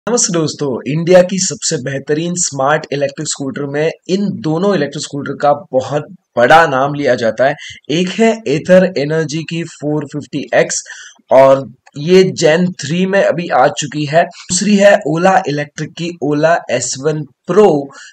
नमस्ते दोस्तों, इंडिया की सबसे बेहतरीन स्मार्ट इलेक्ट्रिक स्कूटर में इन दोनों इलेक्ट्रिक स्कूटर का बहुत बड़ा नाम लिया जाता है। एक है एथर एनर्जी की 450X और ये जेन 3 में अभी आ चुकी है। दूसरी है ओला इलेक्ट्रिक की Ola S1 pro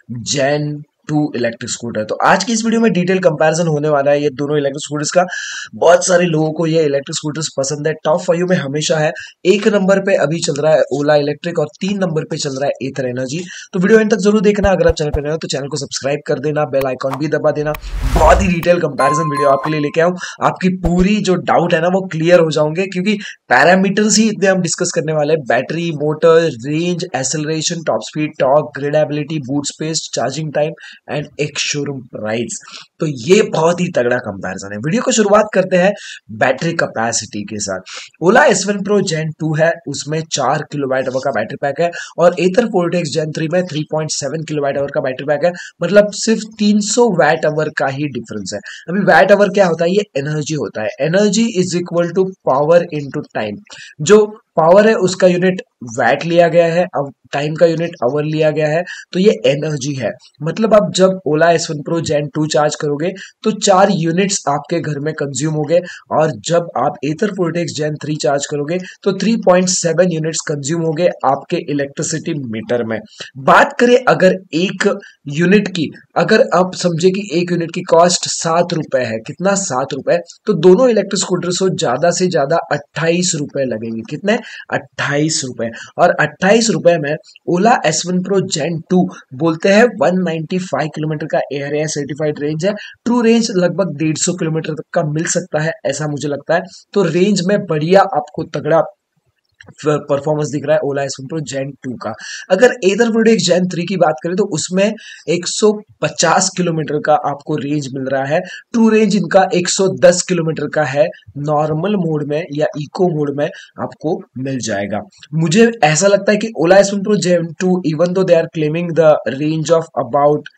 gen 2 electric scooter. तो आज की इस वीडियो में डिटेल कंपैरिजन होने वाला है ये दोनों इलेक्ट्रिक स्कूटर्स का। बहुत सारे लोगों को ये इलेक्ट्रिक स्कूटर्स पसंद है, टॉप 5 में हमेशा है। एक नंबर पे अभी चल रहा है ओला इलेक्ट्रिक और 3 नंबर पे चल रहा है एथर एनर्जी। तो वीडियो एंड तक जरूर देखना। अगर आप चैनल पर नए हो तो चैनल को सब्सक्राइब कर देना, बेल आइकॉन भी दबा देना। बहुत ही डिटेल कंपैरिजन वीडियो आपके लिए लेके आऊं। आपकी पूरी जो डाउट है ना वो क्लियर हो जाओगे, क्योंकि पैरामीटर्स ही इतने हम डिस्कस करने वाले हैं। Battery, motor, range, acceleration, top speed, torque, gradeability, boot space, charging time and एक शोरूम प्राइस। तो ये बहुत ही तगड़ा कंपैरिजन है। वीडियो को शुरुआत करते हैं बैटरी कैपेसिटी के साथ। ओला S1 Pro Gen 2 है, उसमें 4 किलोवाट आवर का बैटरी पैक है और एथर 410 Gen 3 में 3.7 किलोवाट आवर का बैटरी पैक है। मतलब सिर्फ 300 वैट आवर का ही डिफरेंस है। अभी वैट आवर क्या होता है? ये एनर्जी होता है। Energy is equal to power into time. जो पावर है उसका यूनिट वैट लिया गया है, अब टाइम का यूनिट आवर लिया गया है, तो ये एनर्जी है। मतलब आप जब ओला S1 Pro Gen 2 चार्ज करोगे तो 4 यूनिट्स आपके घर में कंज्यूम होंगे और जब आप एथर 410 Gen 3 चार्ज करोगे तो 3.7 यूनिट्स कंज्यूम होंगे आपके इलेक्ट्रिसिटी मीटर में। बात करें अगर एक यूनिट की, अगर आप समझे कि एक यूनिट की कॉस्ट 7 रुपए है, कितना 7 रुपए, तो दोनों इलेक्ट्रिक स्कूटर से ज्यादा 28 रुपए लगेंगे। कितने? 28 रुपए। और 28 रुपए में ओला S1 Pro Gen 2 बोलते हैं 195 किलोमीटर का एरिया सर्टिफाइड रेंज है। ट्रू रेंज लगभग 150 किलोमीटर तक का मिल सकता है, ऐसा मुझे लगता है। तो रेंज में बढ़िया आपको तगड़ा परफॉर्मेंस दिख रहा है ओला S1 Pro Gen 2 का। अगर एथर 410 Gen 3 की बात करें तो उसमें 150 किलोमीटर का आपको रेंज मिल रहा है। ट्रू रेंज इनका 110 किलोमीटर का है। नॉर्मल मोड में या इको मोड में आपको मिल जाएगा। मुझे ऐसा लगता है कि ओला S1 Pro Gen 2 even though they are claiming the range of about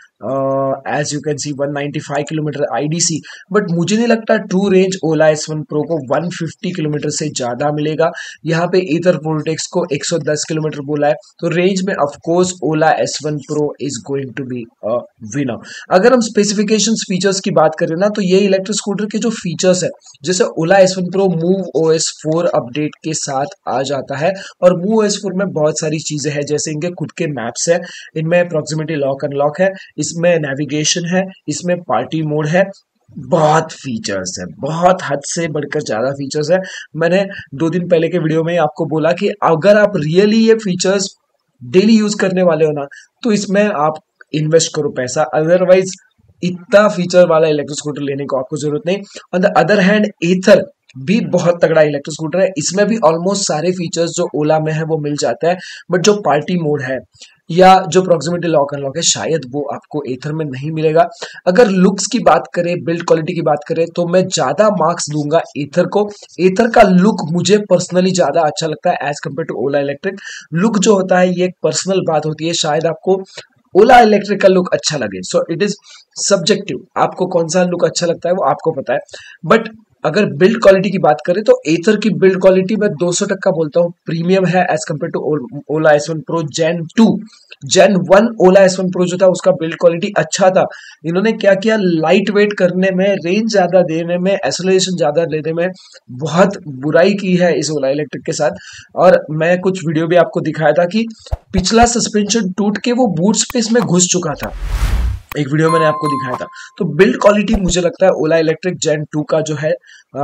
as you can see 195 kilometre IDC, but मुझे नहीं लगता ट्रू रेंज ओला S1 Pro को 150 किलोमीटर से ज्यादा मिलेगा। यहाँ पे एथर 410 को 110 किलोमीटर बोला है, तो रेंज में of course Ola S1 Pro is going to be a winner. अगर हम स्पेसिफिकेशंस फीचर्स की बात करें ना, तो ये इलेक्ट्रिक स्कूटर के जो फीचर्स है, जैसे Ola S1 Pro move OS 4 update के साथ आ जाता है और मूव OS 4 में बहुत सारी चीजें हैं, जैसे इनके खुद के मैप्स है, इनमें प्रॉक्सिमिटी लॉक अनलॉक है, इसमें नेविगेशन है, इसमें पार्टी मोड है। बहुत फीचर्स है, बहुत हद से बढ़कर ज्यादा फीचर्स है। मैंने 2 दिन पहले के वीडियो में आपको बोला कि अगर आप रियली ये फीचर्स डेली यूज करने वाले हो ना, तो इसमें आप इन्वेस्ट करो पैसा, अदरवाइज इतना फीचर वाला इलेक्ट्रिक स्कूटर लेने को आपको जरूरत नहीं। On the other hand Ather भी बहुत तगड़ा इलेक्ट्रिक स्कूटर है, इसमें भी ऑलमोस्ट सारे फीचर्स जो ओला में है वो मिल जाता है, बट जो पार्टी मोड है या जो प्रॉक्सिमिटी लॉक अनलॉक है शायद वो आपको एथर में नहीं मिलेगा। अगर लुक्स की बात करें, बिल्ड क्वालिटी की बात करें, तो मैं ज्यादा मार्क्स दूंगा एथर को। एथर का लुक मुझे पर्सनली ज्यादा अच्छा लगता है as compare to Ola electric. Look जो होता है ये एक पर्सनल बात होती है, शायद आपको ओला इलेक्ट्रिक का लुक अच्छा लगे, सो इट इज सब्जेक्टिव। आपको कौन सा लुक अच्छा लगता है वो आपको पता है। बट अगर बिल्ड क्वालिटी की बात करें तो एथर की बिल्ड क्वालिटी मैं 200% बोलता हूँ प्रीमियम है as compare to Ola S1 Pro Gen 2। Gen 1 Ola S1 Pro जो था उसका बिल्ड क्वालिटी अच्छा था। इन्होंने क्या किया, लाइट वेट करने में, रेंज ज्यादा देने में, एक्सेलरेशन ज्यादा लेने में बहुत बुराई की है इस ओला इलेक्ट्रिक के साथ। और मैं कुछ वीडियो भी आपको दिखाया था कि पिछला सस्पेंशन टूट के वो बूट स्पेस में घुस चुका था, एक वीडियो मैंने आपको दिखाया था। तो बिल्ड क्वालिटी मुझे लगता है ओला इलेक्ट्रिक Gen 2 का जो है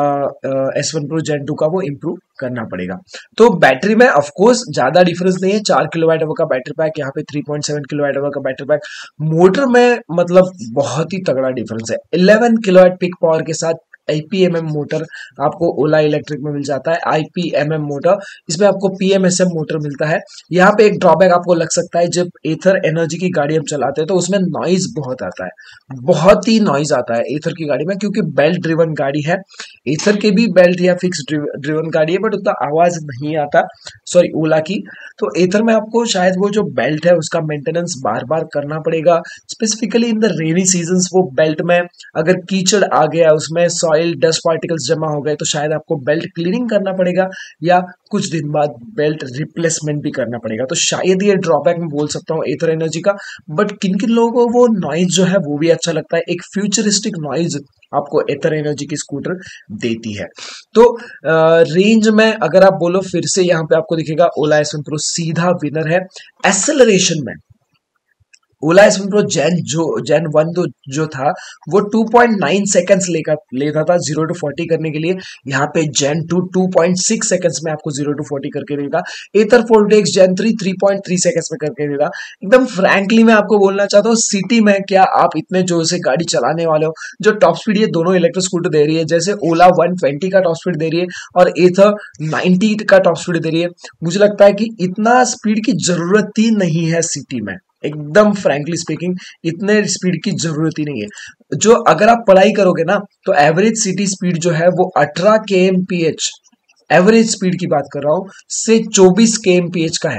S1 Pro Gen 2 का वो इम्प्रूव करना पड़ेगा। तो बैटरी में ऑफ कोर्स ज्यादा डिफरेंस नहीं है, 4 किलोवाट आवर का बैटरी पैक, यहाँ पे 3.7 किलोवाट आवर का बैटरी पैक। मोटर में मतलब बहुत ही तगड़ा डिफरेंस है, 11 किलोवाट पिक पावर के साथ IPMM मोटर आपको ओला इलेक्ट्रिक में मिल जाता है। IPMM मोटर, इसमें आपको PMSM मोटर मिलता है। यहाँ पे एक ड्रॉबैक आपको लग सकता है, जब एथर एनर्जी की गाड़ी हम चलाते हैं तो उसमें नॉइज बहुत आता है, बहुत ही नॉइज आता है एथर की गाड़ी में, क्योंकि बेल्ट ड्रिवन गाड़ी है। एथर के भी बेल्ट या फिक्स ड्रिवन गाड़ी है, बट उतना आवाज नहीं आता, सॉरी ओला की। तो एथर में आपको शायद वो जो बेल्ट है उसका मेंटेनेंस बार बार करना पड़ेगा, specifically in the rainy season. वो बेल्ट में अगर कीचड़ आ गया, उसमें सॉइल ऑयल डस्ट पार्टिकल्स जमा हो गए तो शायद आपको बेल्ट क्लीनिंग करना पड़ेगा या कुछ दिन बाद बेल्ट रिप्लेसमेंट भी करना पड़ेगा। तो शायद ये ड्रॉबैक मैं बोल सकता हूँ एथर एनर्जी का। बट किन किन लोगों को वो नॉइज जो है वो भी अच्छा लगता है, एक फ्यूचरिस्टिक नॉइज आपको एथर एनर्जी की स्कूटर देती है। तो रेंज में अगर आप बोलो फिर से यहाँ पे आपको दिखेगा ओला S1 Pro सीधा विनर है। एक्सेलरेशन में ओला S1 Pro जेन 1 जो था वो 2.9 सेकंड्स लेता था 0 to 40 करने के लिए। यहाँ पे जेन 2 2.6 सेकंड्स में आपको 0 to 40 करके देगा। एथर 4DX जेन 3 3.3 सेकंड्स में करके देगा। एकदम फ्रैंकली मैं आपको बोलना चाहता हूँ, सिटी में क्या आप इतने जोर से गाड़ी चलाने वाले हो? जो टॉप स्पीड ये दोनों इलेक्ट्रिक स्कूटर दे रही है, जैसे ओला 120 का टॉप स्पीड दे रही है और एथर 90 का टॉप स्पीड दे रही है, मुझे लगता है कि इतना स्पीड की जरूरत ही नहीं है सिटी में। एकदम फ्रैंकली स्पीकिंग इतने स्पीड की जरूरत ही नहीं है। जो अगर आप पढ़ाई करोगे ना तो एवरेज सिटी स्पीड जो है वो 18 kmph, एवरेज स्पीड की बात कर रहा हूं, से 24 kmph का है।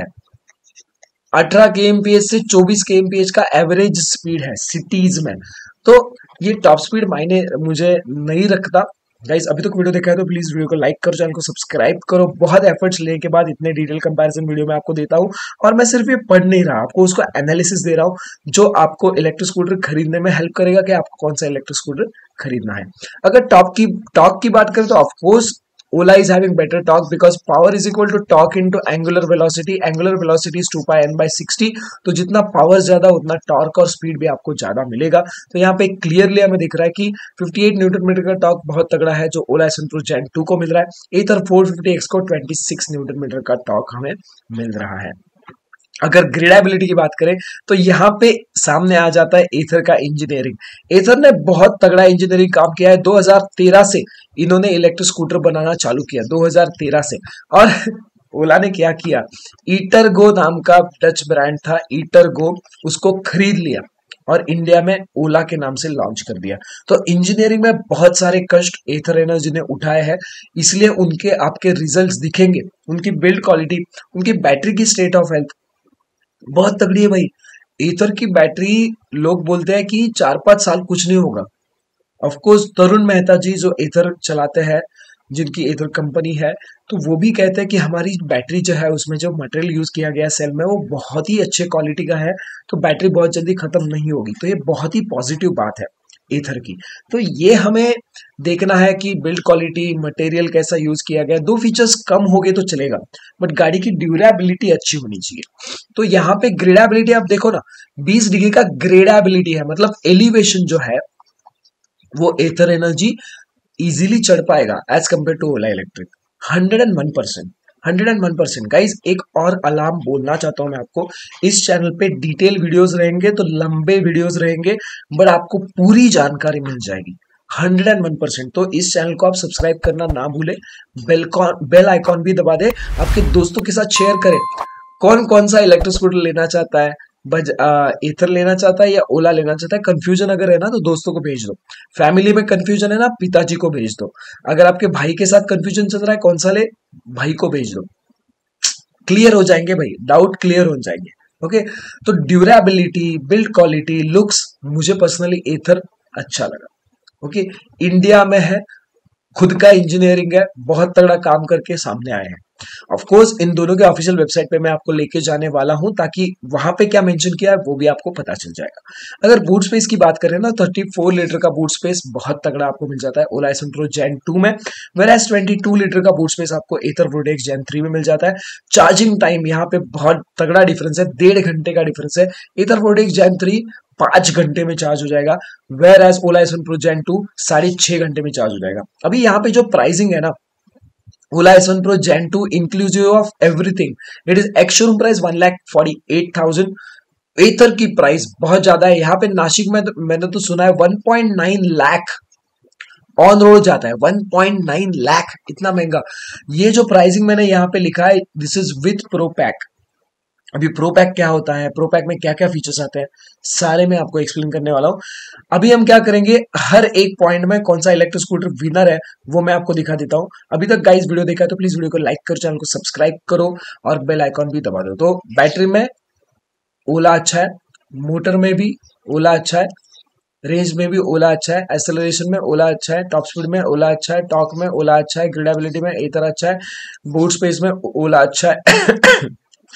18 kmph से 24 kmph का एवरेज स्पीड है सिटीज में। तो ये टॉप स्पीड मायने मुझे नहीं रखता। गाइस अभी तक वीडियो देखा है तो प्लीज वीडियो को लाइक करो, चैनल को सब्सक्राइब करो। बहुत एफर्ट्स लेने के बाद इतने डिटेल कंपैरिजन वीडियो में आपको देता हूँ और मैं सिर्फ ये पढ़ नहीं रहा, आपको उसको एनालिसिस दे रहा हूँ जो आपको इलेक्ट्रिक स्कूटर खरीदने में हेल्प करेगा कि आपको कौन सा इलेक्ट्रिक स्कूटर खरीदना है। अगर टॉक की बात करें तो of course Ola is having better torque because power is equal to torque into angular velocity. Angular velocity is 2 pi n by 60. तो जितना पावर ज्यादा उतना टॉर्क और स्पीड भी आपको ज्यादा मिलेगा। तो यहाँ पे क्लियरली हमें दिख रहा है कि 58 न्यूटन मीटर का टॉर्क बहुत तगड़ा है जो Ola S1 Pro Gen 2 को मिल रहा है। एथर 450X को 26 न्यूटन मीटर का टॉर्क हमें मिल रहा है। अगर ग्रेडेबिलिटी की बात करें तो यहाँ पे सामने आ जाता है एथर का इंजीनियरिंग। एथर ने बहुत तगड़ा इंजीनियरिंग काम किया है। 2013 से इन्होंने इलेक्ट्रिक स्कूटर बनाना चालू किया, 2013 से। और ओला ने क्या किया, ईटरगो नाम का डच ब्रांड था, ईटरगो, उसको खरीद लिया और इंडिया में ओला के नाम से लॉन्च कर दिया। तो इंजीनियरिंग में बहुत सारे कष्ट एथर एनर्जी ने उठाए हैं, इसलिए उनके आपके रिजल्ट्स दिखेंगे। उनकी बिल्ड क्वालिटी, उनकी बैटरी की स्टेट ऑफ हेल्थ बहुत तगड़ी है भाई। एथर की बैटरी लोग बोलते हैं कि 4-5 साल कुछ नहीं होगा। ऑफ कोर्स तरुण मेहता जी जो एथर चलाते हैं, जिनकी एथर कंपनी है, तो वो भी कहते हैं कि हमारी बैटरी जो है उसमें जो मटेरियल यूज किया गया सेल में वो बहुत ही अच्छे क्वालिटी का है, तो बैटरी बहुत जल्दी खत्म नहीं होगी। तो ये बहुत ही पॉजिटिव बात है एथर की। तो ये हमें देखना है कि बिल्ड क्वालिटी, मटेरियल कैसा यूज किया गया। 2 फीचर्स कम हो गए तो चलेगा, बट गाड़ी की ड्यूरेबिलिटी अच्छी होनी चाहिए। तो यहाँ पे ग्रेडेबिलिटी आप देखो ना, 20 डिग्री का ग्रेडेबिलिटी है, मतलब एलिवेशन जो है वो एथर एनर्जी इजीली चढ़ पाएगा as compare to Ola electric. 101%, 101%। Guys एक और अलार्म बोलना चाहता हूं मैं आपको, इस चैनल पे डिटेल वीडियोस रहेंगे तो लंबे वीडियोस रहेंगे, बट आपको पूरी जानकारी मिल जाएगी 101%। तो इस चैनल को आप सब्सक्राइब करना ना भूले, बेल आइकॉन भी दबा दे, आपके दोस्तों के साथ शेयर करें। कौन कौन सा इलेक्ट्रिक स्कूटर लेना चाहता है, एथर लेना चाहता है या ओला लेना चाहता है। कंफ्यूजन अगर है ना तो दोस्तों को भेज दो, फैमिली में कंफ्यूजन है ना पिताजी को भेज दो, अगर आपके भाई के साथ कंफ्यूजन चल रहा है कौन सा ले, भाई को भेज दो, क्लियर हो जाएंगे भाई, डाउट क्लियर हो जाएंगे। ओके, तो ड्यूरेबिलिटी, बिल्ड क्वालिटी, लुक्स, मुझे पर्सनली एथर अच्छा लगा। ओके, इंडिया में है, खुद का इंजीनियरिंग है, बहुत तगड़ा काम करके सामने आए हैं। ऑफ कोर्स इन दोनों के ऑफिशियल वेबसाइट पे मैं आपको लेके जाने वाला हूं ताकि वहां पे क्या मेंशन किया है वो भी आपको पता चल जाएगा। अगर बूट स्पेस की बात करें ना, 34 लीटर का बूट स्पेस बहुत तगड़ा आपको मिल जाता है ओला S1 Pro Gen 2 में, वेराज 22 लीटर का बूट स्पेस आपको एथर 4DX Gen 3 में मिल जाता है। चार्जिंग टाइम यहाँ पे बहुत तगड़ा डिफरेंस है, 1.5 घंटे का डिफरेंस है। एथर 4DX Gen 3 5 घंटे में चार्ज हो जाएगा, whereas Ola S1 Pro Gen 2 6.5 घंटे में चार्ज हो जाएगा। अभी यहाँ पे जो प्राइसिंग है ना, Ola S1 Pro Gen 2 inclusive of everything, it is ex showroom price 1,48,000। Ather की प्राइस बहुत ज्यादा है। यहाँ पे नासिक में मैंने तो सुना है 1.9 लाख ऑन रोड जाता है, 1.9 लाख, इतना महंगा। ये जो प्राइसिंग मैंने यहाँ पे लिखा है, this is with pro pack. अभी प्रो पैक क्या होता है, प्रो पैक में क्या क्या फीचर्स आते हैं, सारे मैं आपको एक्सप्लेन करने वाला हूं। अभी हम क्या करेंगे, हर एक पॉइंट में कौन सा इलेक्ट्रिक स्कूटर विनर है वो मैं आपको दिखा देता हूं। अभी तक गाइस वीडियो देखा है तो प्लीज वीडियो को लाइक करो, चैनल को सब्सक्राइब करो और बेल आइकॉन भी दबा दो। तो बैटरी में ओला अच्छा है, मोटर में भी ओला अच्छा है, रेंज में भी ओला अच्छा है, एक्सेलरेशन में ओला अच्छा है, टॉप स्पीड में ओला अच्छा है, टॉर्क में ओला अच्छा है, ग्रिडेबिलिटी में एथर अच्छा है, बूट स्पेस में ओला अच्छा है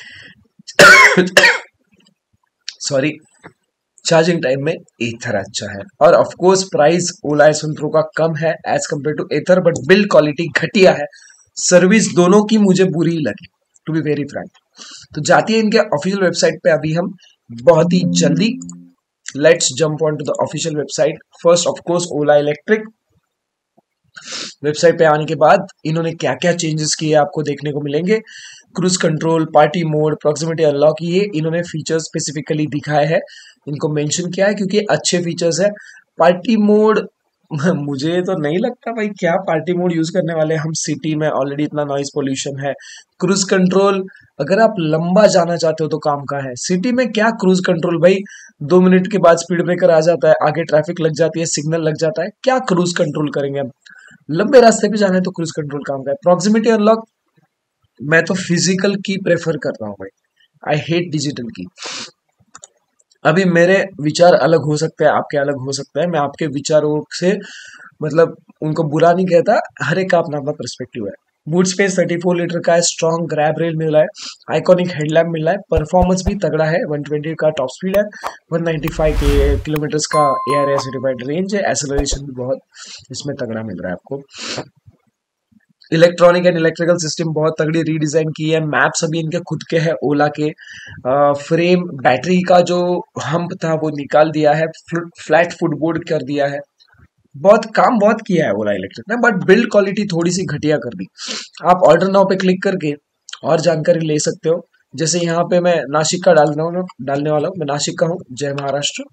सॉरी, चार्जिंग टाइम में एथर अच्छा है, और of course price Ola S1 Pro का कम है as compare to Ather, but build quality घटिया है, सर्विस दोनों की मुझे बुरी लगी टू बी वेरी फ्रैंक। तो जाती है इनके ऑफिशियल वेबसाइट पे अभी हम बहुत ही जल्दी। Let's jump on to the official website. First of course Ola electric website पे आने के बाद इन्होंने क्या क्या चेंजेस किए आपको देखने को मिलेंगे। Cruise control, party mode, proximity unlock, ये इन्होंने फीचर्स स्पेसिफिकली दिखाए हैं, इनको मेंशन किया है क्योंकि अच्छे फीचर्स है। पार्टी मोड मुझे तो नहीं लगता भाई क्या पार्टी मोड यूज करने वाले हम, सिटी में ऑलरेडी इतना नॉइज पोल्यूशन है। क्रूज कंट्रोल अगर आप लंबा जाना चाहते हो तो काम का है, सिटी में क्या क्रूज कंट्रोल भाई, 2 मिनट के बाद स्पीड ब्रेकर आ जाता है, आगे ट्रैफिक लग जाती है, सिग्नल लग जाता है, क्या क्रूज कंट्रोल करेंगे हम। लंबे रास्ते पे जाना है तो क्रूज कंट्रोल काम का है। प्रॉक्सिमिटी अनलॉक मैं तो फिजिकल की प्रेफर कर रहा हूँ भाई, आई हेट डिजिटल की। अभी मेरे विचार अलग हो सकते हैं, आपके अलग हो सकते हैं, मैं आपके विचारों से मतलब उनको बुरा नहीं कहता, हर एक का अपना अपना परस्पेक्टिव है। बूट स्पेस 34 लीटर का है, स्ट्रॉन्ग ग्रैब रेल मिल रहा है, आइकॉनिक हेडलैम्प मिल रहा है, परफॉर्मेंस भी तगड़ा है, 120 का टॉप स्पीड है, 195 किलोमीटर का एआरए सर्टिफाइड रेंज है, एक्सेलरेशन भी बहुत इसमें तगड़ा मिल रहा है आपको। इलेक्ट्रॉनिक एंड इलेक्ट्रिकल सिस्टम बहुत तगड़ी रीडिजाइन की है, मैप्स अभी इनके खुद के हैं ओला के, फ्रेम बैटरी का जो हम्प था वो निकाल दिया है, फ्लैट फुटबोर्ड कर दिया है, बहुत काम बहुत किया है ओला इलेक्ट्रिक ने, बट बिल्ड क्वालिटी थोड़ी सी घटिया कर दी। आप ऑर्डर नाउ पे क्लिक करके और जानकारी ले सकते हो। जैसे यहाँ पे मैं नासिक का डालने वाला हूँ, मैं नासिक का हूँ, जय महाराष्ट्र।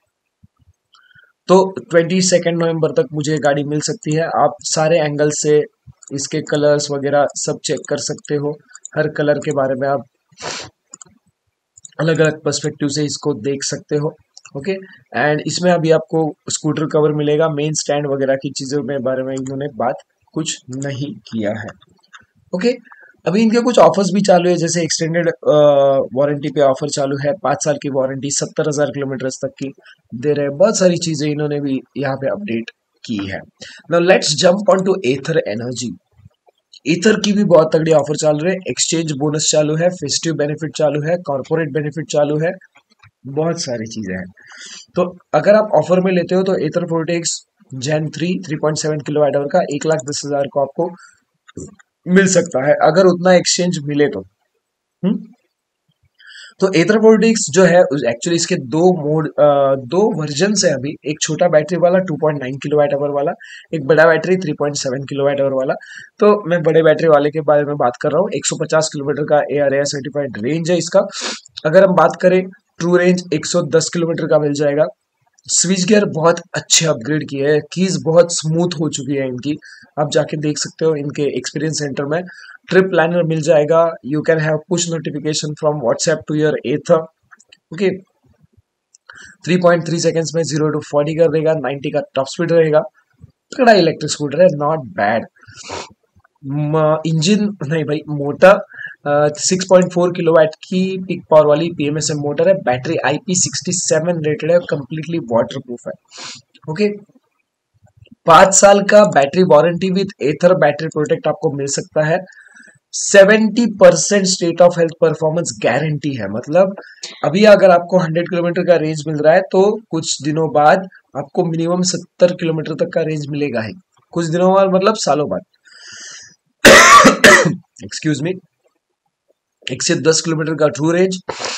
तो 22 नवंबर तक मुझे गाड़ी मिल सकती है। आप सारे एंगल से इसके कलर्स वगैरह सब चेक कर सकते हो, हर कलर के बारे में आप अलग अलग पर्सपेक्टिव से इसको देख सकते हो। ओके, एंड इसमें अभी आपको स्कूटर कवर मिलेगा, मेन स्टैंड वगैरह की चीज़ों के बारे में इन्होंने बात कुछ नहीं किया है। ओके, अभी इनके कुछ ऑफर्स भी चालू है, जैसे एक्सटेंडेड वारंटी पे ऑफर चालू है, 5 साल की वारंटी, 70,000 किलोमीटर तक की दे रहे हैं, बहुत सारी चीजें इन्होंने भी यहाँ पे अपडेट की है। Now let's jump on to Ather energy. Ather की भी बहुत तगड़ी ऑफर चालू है, एक्सचेंज बोनस चालू है, फेस्टिव बेनिफिट चालू है, कॉर्पोरेट बेनिफिट चालू है, बहुत सारी चीजें हैं। तो अगर आप ऑफर में लेते हो तो एथर फोर्टेक्स जेन 3.7 किलोवाट आवर का 1,10,000 को आपको मिल सकता है, अगर उतना एक्सचेंज मिले तो। हुँ? तो एथर फोर्टेक्स जो है एक्चुअली इसके दो वर्जन है अभी, एक छोटा बैटरी वाला 2.9 किलोवाट आवर वाला, एक बड़ा बैटरी 3.7 किलोवाट आवर वाला। तो मैं बड़े बैटरी वाले के बारे में बात कर रहा हूँ। 150 किलोमीटर का ARAI सर्टिफाइड रेंज है इसका। अगर हम बात करें ट्रू रेंज 110 किलोमीटर का मिल जाएगा। स्विच गियर बहुत अच्छे अपग्रेड किए हैं, कीज बहुत स्मूथ हो चुकी है इनकी, आप जाके देख सकते हो इनके एक्सपीरियंस सेंटर में। ट्रिप प्लानर मिल जाएगा, you can have push notification from WhatsApp to your Ather. Okay, 3.3 seconds में 0 to 40 कर देगा, 90 का टॉप स्पीड रहेगा, तगड़ा इलेक्ट्रिक स्कूटर है, नॉट बैड। इंजन नहीं भाई, मोटर 6.4 किलोवाट की पिक पावर वाली PMSM मोटर है, बैटरी IP67 रेटेड है, कंप्लीटली वाटर प्रूफ है। ओके, 5 साल का battery warranty with Ather battery protect आपको मिल सकता है। 70% state of health performance guarantee है, मतलब अभी अगर आपको 100 किलोमीटर का रेंज मिल रहा है तो कुछ दिनों बाद आपको मिनिमम 70 किलोमीटर तक का रेंज मिलेगा ही, कुछ दिनों बाद मतलब सालों बाद। एक्सक्यूज मी, 110 किलोमीटर का ट्रू रेंज।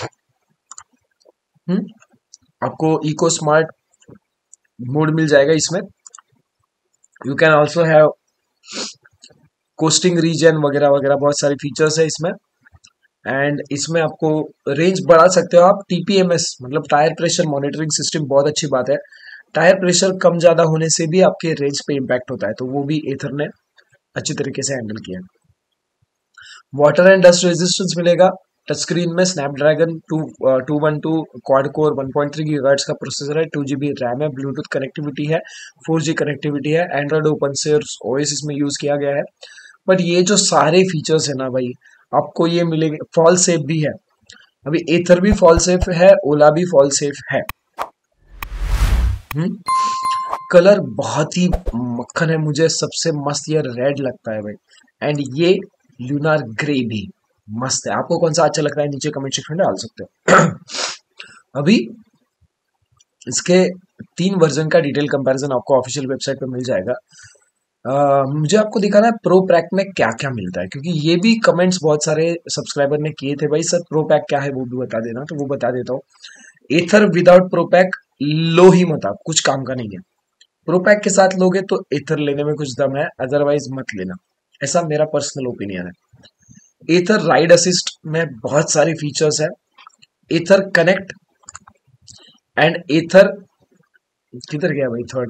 आपको इको स्मार्ट मोड मिल जाएगा इसमें, you can also have coasting regen वगैरह वगैरह, बहुत सारी फीचर्स है इसमें। एंड इसमें आपको रेंज बढ़ा सकते हो आप। TPMS मतलब टायर प्रेशर मॉनिटरिंग सिस्टम, बहुत अच्छी बात है, टायर प्रेशर कम ज्यादा होने से भी आपके रेंज पे इम्पैक्ट होता है, तो वो भी एथर ने अच्छी तरीके से हैंडल किया। वाटर एंड डस्ट रेजिस्टेंस मिलेगा, टच स्क्रीन में स्नैपड्रैगन 212 क्वाड कोर 1.3 गीगाहर्ट्ज का प्रोसेसर है, 2 GB रैम है, ब्लूटूथ कनेक्टिविटी है, 4G कनेक्टिविटी है, एंड्रॉइड ओपन सोर्स OS इसमें यूज किया गया है। बट ये जो सारे फीचर्स है ना भाई, आपको ये मिलेंगे, फॉल सेफ भी है, अभी एथर भी फॉल सेफ है, ओला भी फॉल सेफ है। कलर बहुत ही मक्खन है, मुझे सबसे मस्त ये रेड लगता है भाई। एंड ये ल्यूनार ग्रे भी मस्त है। आपको कौन सा अच्छा लगता है नीचे कमेंट सेक्शन में डाल सकते हो। अभी इसके 3 वर्जन का डिटेल कंपैरिजन आपको ऑफिशियल वेबसाइट पे मिल जाएगा। मुझे आपको दिखाना है प्रो पैक में क्या क्या मिलता है, क्योंकि ये भी कमेंट्स बहुत सारे सब्सक्राइबर ने किए थे, भाई सर प्रो पैक क्या है वो भी बता देना, तो वो बता देता हूँ। एथर विदाउट प्रो पैक लो ही मत, आप कुछ काम का नहीं है। प्रो पैक के साथ लोगे तो एथर लेने में कुछ दम है, अदरवाइज मत लेना, ऐसा मेरा पर्सनल ओपिनियन है। एथर राइड असिस्ट में बहुत सारे फीचर्स है। एथर कनेक्ट एंड एथर किधर गया भाई third,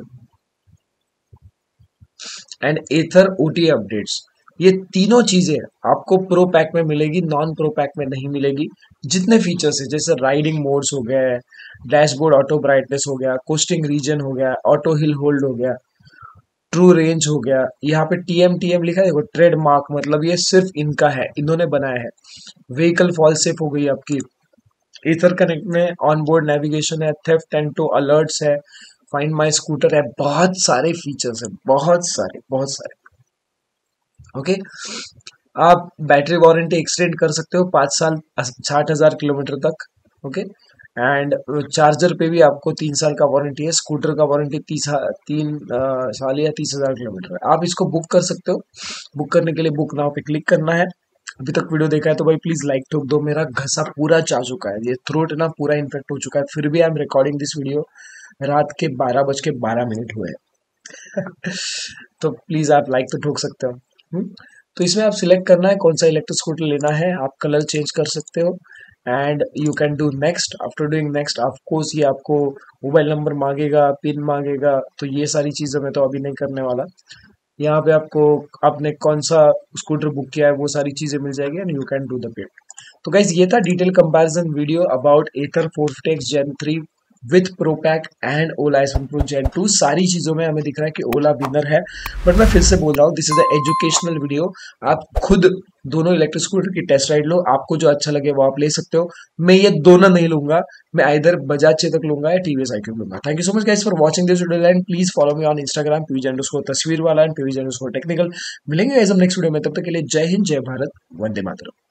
and Ather OTA updates, ये तीनों चीजें आपको प्रो पैक में मिलेगी, नॉन प्रो पैक में नहीं मिलेगी। जितने फीचर्स है जैसे राइडिंग मोड्स हो गए, डैशबोर्ड ऑटो ब्राइटनेस हो गया, कोस्टिंग रीजन हो गया, ऑटो हिल होल्ड हो गया, ट्रू रेंज हो गया, यहाँ पे टीएम लिखा है देखो, ट्रेडमार्क, मतलब ये सिर्फ इनका है, इन्होंने बनाया है। व्हीकल फॉल सेफ हो गई आपकी। ईथर कनेक्ट में ऑन बोर्ड नेविगेशन है, थेफ्ट एंड टो अलर्ट्स है, फाइंड माई स्कूटर है, बहुत सारे फीचर्स है, बहुत सारे बहुत सारे। ओके, आप बैटरी वारंटी एक्सटेंड कर सकते हो 5 साल 60,000 किलोमीटर तक। ओके, एंड चार्जर पे भी आपको 3 साल का वारंटी है। स्कूटर का वारंटी 3 साल या 30,000 किलोमीटर है। आप इसको बुक कर सकते हो। बुक करने के लिए बुक नाउ पे क्लिक करना है। अभी तक वीडियो देखा है तो भाई प्लीज लाइक ठोक दो। मेरा घसा पूरा जा चुका है, ये थ्रोट ना पूरा इन्फेक्ट हो चुका है, फिर भी I am recording this video. रात के 12:12 हुए हैं। तो प्लीज आप लाइक तो ठोक सकते हो। तो इसमें आप सिलेक्ट करना है कौन सा इलेक्ट्रिक स्कूटर लेना है, आप कलर चेंज कर सकते हो and you can do next. After doing next of course ये आपको मोबाइल नंबर मांगेगा, पिन मांगेगा, तो ये सारी चीज़ें मैं तो अभी नहीं करने वाला। यहाँ पे आपको आपने कौन सा स्कूटर बुक किया है वो सारी चीज़ें मिल जाएगी and you can do the pay. तो गाइज ये था detail comparison video about Ather 450X Gen 3 with pro pack and Ola S1 Pro Gen 2। सारी चीज़ों में हमें दिख रहा है कि ओला विनर है, बट मैं फिर से बोल रहा हूँ this is a educational video. आप खुद दोनों इलेक्ट्रिक स्कूटर की टेस्ट राइड लो, आपको जो अच्छा लगे वो आप ले सकते हो। मैं ये दोनों नहीं लूंगा, मैं इधर बजाज चेतक लूंगा या टीवीएस iQube लूंगा। Thank you so much guys for watching this video and please follow me on Instagram pvj_तस्वीर वाला एंड pvj_टेक्निकल। मिलेंगे गाइस हम नेक्स्ट वीडियो में, तब तक के लिए जय हिंद, जय भारत, वंदे मातरम।